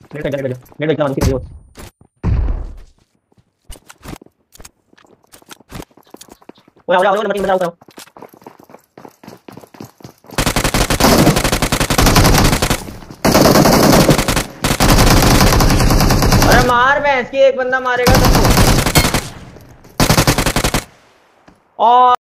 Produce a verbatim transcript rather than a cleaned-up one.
Net net net net देखना Mansi video. ओए आओ आओ नंबर तीन बताओ। अरे मार भैंस की, एक बंदा मारेगा सबको। और